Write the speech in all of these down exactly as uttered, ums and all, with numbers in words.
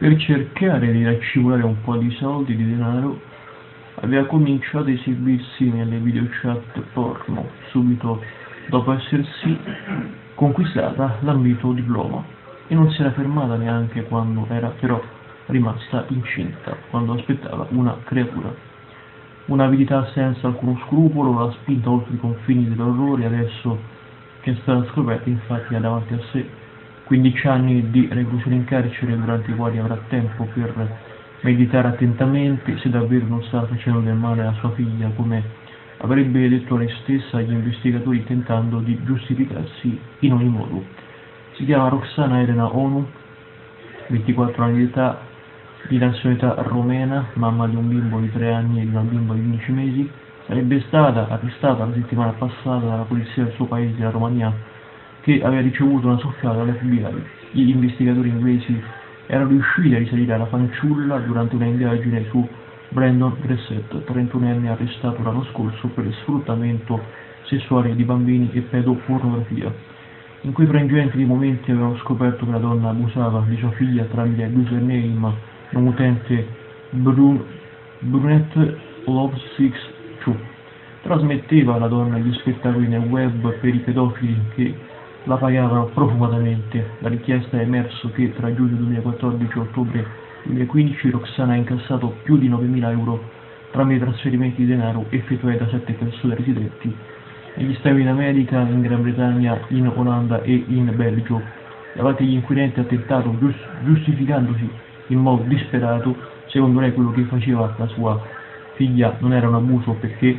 Per cercare di raccimolare un po' di soldi, di denaro, aveva cominciato a esibirsi nelle videochat porno, subito dopo essersi conquistata l'ambito diploma, e non si era fermata neanche quando era però rimasta incinta, quando aspettava una creatura. Un'avidità senza alcuno scrupolo l'ha spinta oltre i confini dell'orrore. Adesso che è stata scoperta, infatti, ha davanti a sé quindici anni di reclusione in carcere, durante i quali avrà tempo per meditare attentamente se davvero non stava facendo del male alla sua figlia, come avrebbe detto lei stessa agli investigatori, tentando di giustificarsi in ogni modo. Si chiama Roxana Elena Onu, ventiquattro anni di età, di nazionalità romena, mamma di un bimbo di tre anni e di una bimba di undici mesi. Sarebbe stata arrestata la settimana passata dalla polizia del suo paese, la Romania, che aveva ricevuto una soffiata dall'F B I. Gli investigatori inglesi erano riusciti a risalire alla fanciulla durante una indagine su Brandon Gressett, trentunenne arrestato l'anno scorso per sfruttamento sessuale di bambini e pedopornografia. In quei frangenti momenti avevano scoperto che la donna abusava di sua figlia tramite l'username non utente Brun Brunette Loves Six Two. Trasmetteva la donna gli spettacoli nel web per i pedofili che la pagavano profumatamente. La richiesta è emerso che tra giugno duemilaquattordici e ottobre duemilaquindici Roxana ha incassato più di novemila euro tramite trasferimenti di denaro effettuati da sette persone residenti negli Stati Uniti d'America, in Gran Bretagna, in Olanda e in Belgio. Davanti agli inquirenti ha tentato, giustificandosi in modo disperato, secondo lei quello che faceva la sua figlia non era un abuso perché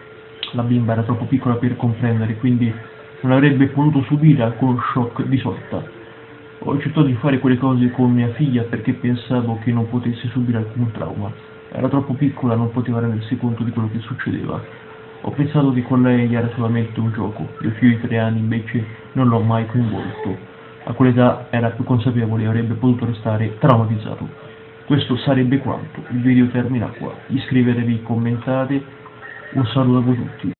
la bimba era troppo piccola per comprendere, quindi non avrebbe potuto subire alcuno shock di sorta. Ho accettato di fare quelle cose con mia figlia perché pensavo che non potesse subire alcun trauma. Era troppo piccola, non poteva rendersi conto di quello che succedeva. Ho pensato che con lei era solamente un gioco. Mio figlio di tre anni invece non l'ho mai coinvolto. A quell'età era più consapevole e avrebbe potuto restare traumatizzato. Questo sarebbe quanto. Il video termina qua. Iscrivetevi, commentate. Un saluto a voi tutti.